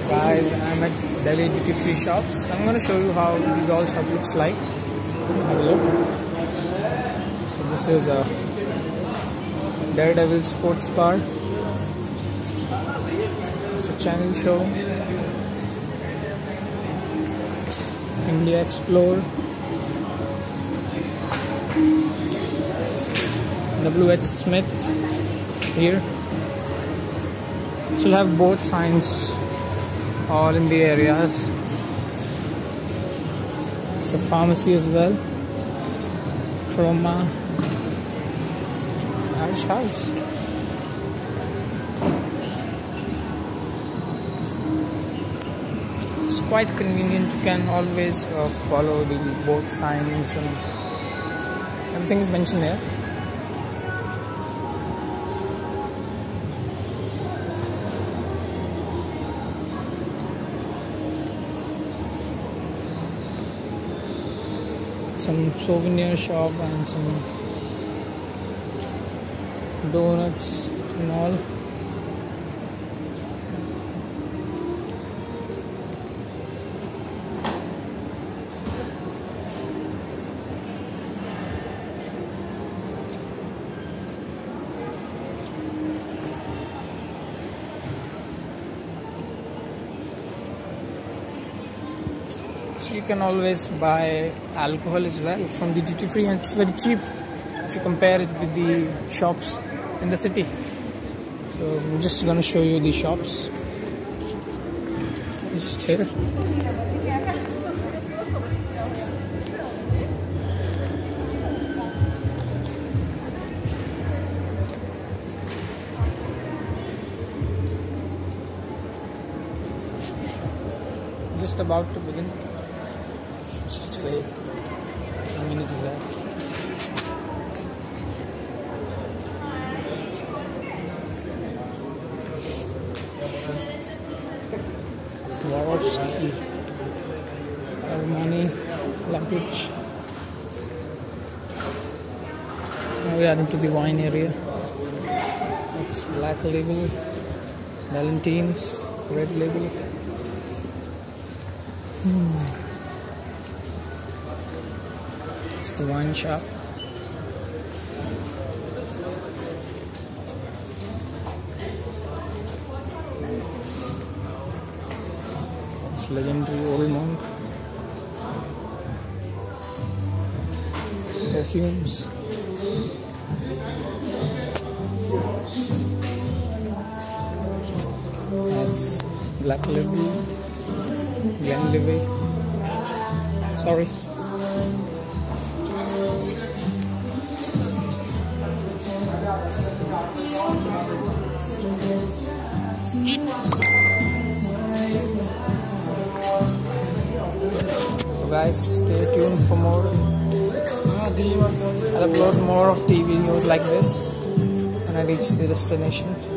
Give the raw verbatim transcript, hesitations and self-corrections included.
Guys, I'm at Delhi duty free shops. I'm gonna show you how these all shop looks like. Have a look. So this is a Daredevil sports car. It's a channel show. India Explorer. W H Smith here. So you have both signs all in the areas. It's a pharmacy as well. Chroma. Nice house. It's quite convenient. You can always uh, follow the both signs and everything is mentioned there. Some souvenir shop and some donuts and all. You can always buy alcohol as well from the duty free, and it's very cheap if you compare it with the shops in the city. So I'm just gonna show you the shops. Just here. Just about to begin. Just wait. How many minutes is that? Swarovski, Armani, luggage. Now we are into the wine area. It's Black Label, Valentine's, Red Label. Hmm. It's the wine shop. It's legendary Old Monk. Perfumes. That's Black Label, Glenlivet. Sorry. So guys, stay tuned for more. I'll upload more of the videos like this when I reach the destination.